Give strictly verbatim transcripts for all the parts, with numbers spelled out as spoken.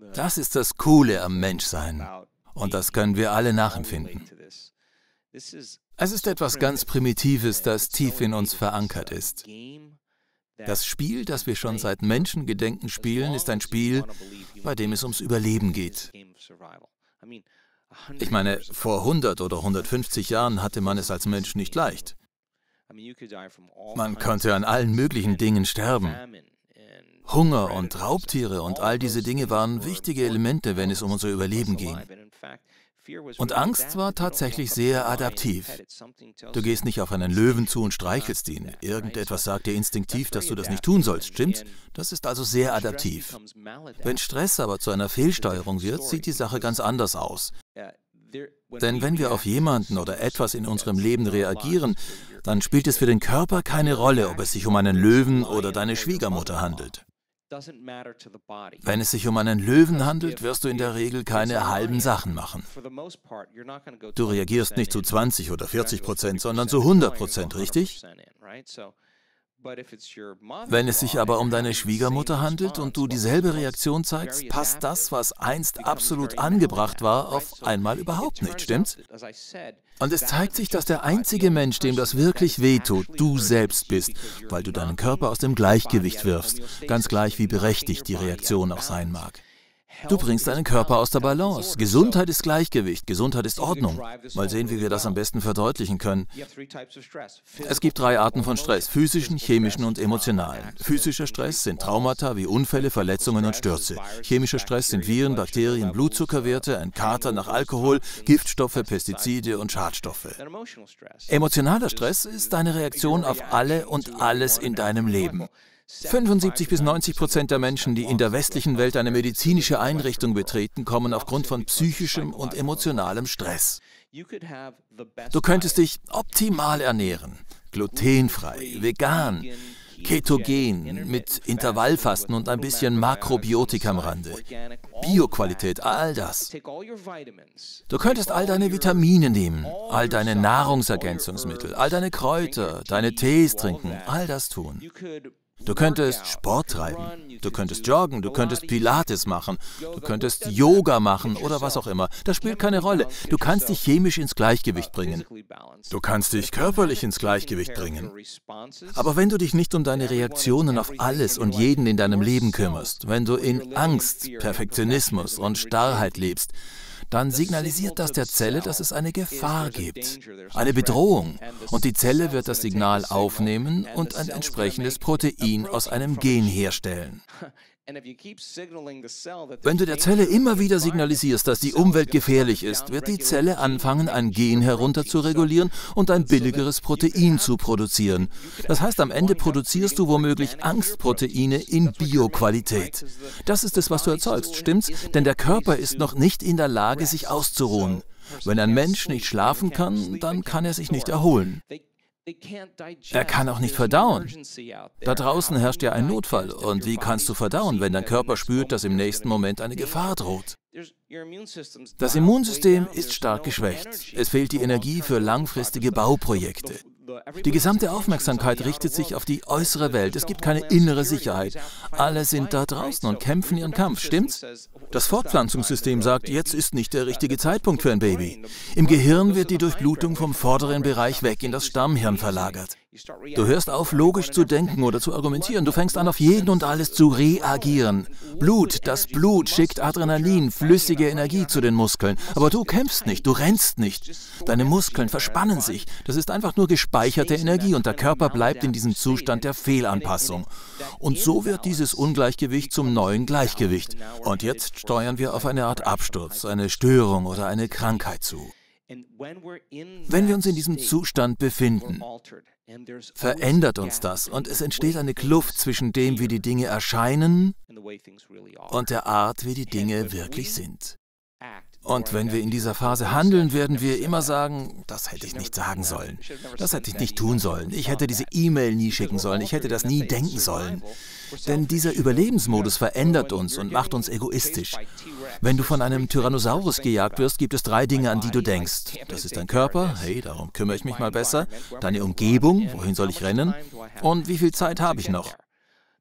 Das ist das Coole am Menschsein. Und das können wir alle nachempfinden. Es ist etwas ganz Primitives, das tief in uns verankert ist. Das Spiel, das wir schon seit Menschengedenken spielen, ist ein Spiel, bei dem es ums Überleben geht. Ich meine, vor hundert oder hundertfünfzig Jahren hatte man es als Mensch nicht leicht. Man konnte an allen möglichen Dingen sterben. Hunger und Raubtiere und all diese Dinge waren wichtige Elemente, wenn es um unser Überleben ging. Und Angst war tatsächlich sehr adaptiv. Du gehst nicht auf einen Löwen zu und streichelst ihn. Irgendetwas sagt dir instinktiv, dass du das nicht tun sollst, stimmt's? Das ist also sehr adaptiv. Wenn Stress aber zu einer Fehlsteuerung wird, sieht die Sache ganz anders aus. Denn wenn wir auf jemanden oder etwas in unserem Leben reagieren, dann spielt es für den Körper keine Rolle, ob es sich um einen Löwen oder deine Schwiegermutter handelt. Wenn es sich um einen Löwen handelt, wirst du in der Regel keine halben Sachen machen. Du reagierst nicht zu zwanzig oder vierzig Prozent, sondern zu hundert Prozent, richtig? Wenn es sich aber um deine Schwiegermutter handelt und du dieselbe Reaktion zeigst, passt das, was einst absolut angebracht war, auf einmal überhaupt nicht, stimmt's? Und es zeigt sich, dass der einzige Mensch, dem das wirklich wehtut, du selbst bist, weil du deinen Körper aus dem Gleichgewicht wirfst, ganz gleich wie berechtigt die Reaktion auch sein mag. Du bringst deinen Körper aus der Balance. Gesundheit ist Gleichgewicht, Gesundheit ist Ordnung. Mal sehen, wie wir das am besten verdeutlichen können. Es gibt drei Arten von Stress: physischen, chemischen und emotionalen. Physischer Stress sind Traumata wie Unfälle, Verletzungen und Stürze. Chemischer Stress sind Viren, Bakterien, Blutzuckerwerte, ein Kater nach Alkohol, Giftstoffe, Pestizide und Schadstoffe. Emotionaler Stress ist deine Reaktion auf alle und alles in deinem Leben. fünfundsiebzig bis neunzig Prozent der Menschen, die in der westlichen Welt eine medizinische Einrichtung betreten, kommen aufgrund von psychischem und emotionalem Stress. Du könntest dich optimal ernähren, glutenfrei, vegan, ketogen, mit Intervallfasten und ein bisschen Makrobiotik am Rande, Bioqualität, all das. Du könntest all deine Vitamine nehmen, all deine Nahrungsergänzungsmittel, all deine Kräuter, deine Tees trinken, all das tun. Du könntest Sport treiben, du könntest joggen, du könntest Pilates machen, du könntest Yoga machen oder was auch immer. Das spielt keine Rolle. Du kannst dich chemisch ins Gleichgewicht bringen. Du kannst dich körperlich ins Gleichgewicht bringen. Aber wenn du dich nicht um deine Reaktionen auf alles und jeden in deinem Leben kümmerst, wenn du in Angst, Perfektionismus und Starrheit lebst, dann signalisiert das der Zelle, dass es eine Gefahr gibt, eine Bedrohung. Und die Zelle wird das Signal aufnehmen und ein entsprechendes Protein aus einem Gen herstellen. Wenn du der Zelle immer wieder signalisierst, dass die Umwelt gefährlich ist, wird die Zelle anfangen, ein Gen herunter zu regulieren und ein billigeres Protein zu produzieren. Das heißt, am Ende produzierst du womöglich Angstproteine in Bioqualität. Das ist es, was du erzeugst, stimmt's? Denn der Körper ist noch nicht in der Lage, sich auszuruhen. Wenn ein Mensch nicht schlafen kann, dann kann er sich nicht erholen. Er kann auch nicht verdauen. Da draußen herrscht ja ein Notfall. Und wie kannst du verdauen, wenn dein Körper spürt, dass im nächsten Moment eine Gefahr droht? Das Immunsystem ist stark geschwächt. Es fehlt die Energie für langfristige Bauprojekte. Die gesamte Aufmerksamkeit richtet sich auf die äußere Welt. Es gibt keine innere Sicherheit. Alle sind da draußen und kämpfen ihren Kampf, stimmt's? Das Fortpflanzungssystem sagt, jetzt ist nicht der richtige Zeitpunkt für ein Baby. Im Gehirn wird die Durchblutung vom vorderen Bereich weg in das Stammhirn verlagert. Du hörst auf, logisch zu denken oder zu argumentieren. Du fängst an, auf jeden und alles zu reagieren. Blut, das Blut schickt Adrenalin, flüssige Energie zu den Muskeln. Aber du kämpfst nicht, du rennst nicht. Deine Muskeln verspannen sich. Das ist einfach nur gespeicherte Energie und der Körper bleibt in diesem Zustand der Fehlanpassung. Und so wird dieses Ungleichgewicht zum neuen Gleichgewicht. Und jetzt steuern wir auf eine Art Absturz, eine Störung oder eine Krankheit zu. Wenn wir uns in diesem Zustand befinden, verändert uns das und es entsteht eine Kluft zwischen dem, wie die Dinge erscheinen und der Art, wie die Dinge wirklich sind. Und wenn wir in dieser Phase handeln, werden wir immer sagen, das hätte ich nicht sagen sollen, das hätte ich nicht tun sollen, ich hätte diese E-Mail nie schicken sollen, ich hätte das nie denken sollen. Denn dieser Überlebensmodus verändert uns und macht uns egoistisch. Wenn du von einem Tyrannosaurus gejagt wirst, gibt es drei Dinge, an die du denkst. Das ist dein Körper, hey, darum kümmere ich mich mal besser, deine Umgebung, wohin soll ich rennen und wie viel Zeit habe ich noch?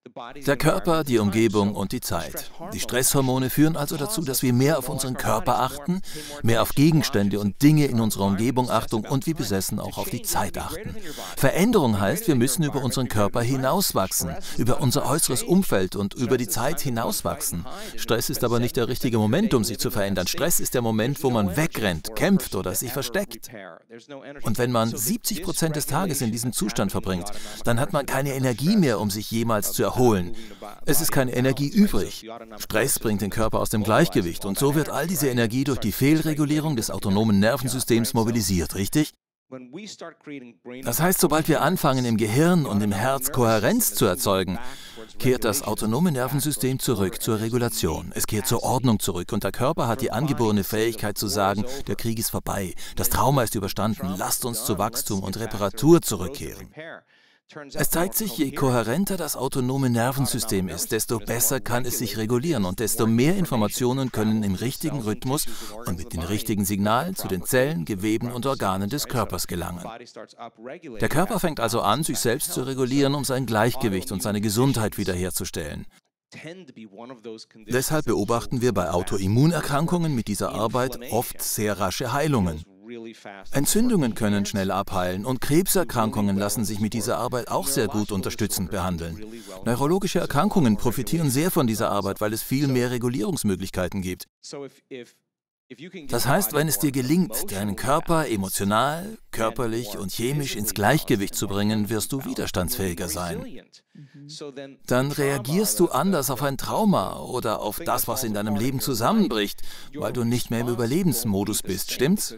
Der Körper, die Umgebung und die Zeit. Die Stresshormone führen also dazu, dass wir mehr auf unseren Körper achten, mehr auf Gegenstände und Dinge in unserer Umgebung achten und wie besessen auch auf die Zeit achten. Veränderung heißt, wir müssen über unseren Körper hinauswachsen, über unser äußeres Umfeld und über die Zeit hinauswachsen. Stress ist aber nicht der richtige Moment, um sich zu verändern. Stress ist der Moment, wo man wegrennt, kämpft oder sich versteckt. Und wenn man siebzig Prozent des Tages in diesem Zustand verbringt, dann hat man keine Energie mehr, um sich jemals zu erholen. Es ist keine Energie übrig. Stress bringt den Körper aus dem Gleichgewicht und so wird all diese Energie durch die Fehlregulierung des autonomen Nervensystems mobilisiert, richtig? Das heißt, sobald wir anfangen, im Gehirn und im Herz Kohärenz zu erzeugen, kehrt das autonome Nervensystem zurück zur Regulation. Es kehrt zur Ordnung zurück und der Körper hat die angeborene Fähigkeit zu sagen, der Krieg ist vorbei, das Trauma ist überstanden, lasst uns zu Wachstum und Reparatur zurückkehren. Es zeigt sich, je kohärenter das autonome Nervensystem ist, desto besser kann es sich regulieren und desto mehr Informationen können im richtigen Rhythmus und mit den richtigen Signalen zu den Zellen, Geweben und Organen des Körpers gelangen. Der Körper fängt also an, sich selbst zu regulieren, um sein Gleichgewicht und seine Gesundheit wiederherzustellen. Deshalb beobachten wir bei Autoimmunerkrankungen mit dieser Arbeit oft sehr rasche Heilungen. Entzündungen können schnell abheilen und Krebserkrankungen lassen sich mit dieser Arbeit auch sehr gut unterstützend behandeln. Neurologische Erkrankungen profitieren sehr von dieser Arbeit, weil es viel mehr Regulierungsmöglichkeiten gibt. Das heißt, wenn es dir gelingt, deinen Körper emotional, körperlich und chemisch ins Gleichgewicht zu bringen, wirst du widerstandsfähiger sein. Dann reagierst du anders auf ein Trauma oder auf das, was in deinem Leben zusammenbricht, weil du nicht mehr im Überlebensmodus bist, stimmt's?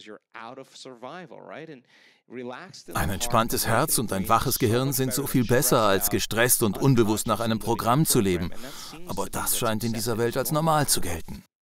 Ein entspanntes Herz und ein waches Gehirn sind so viel besser, als gestresst und unbewusst nach einem Programm zu leben. Aber das scheint in dieser Welt als normal zu gelten.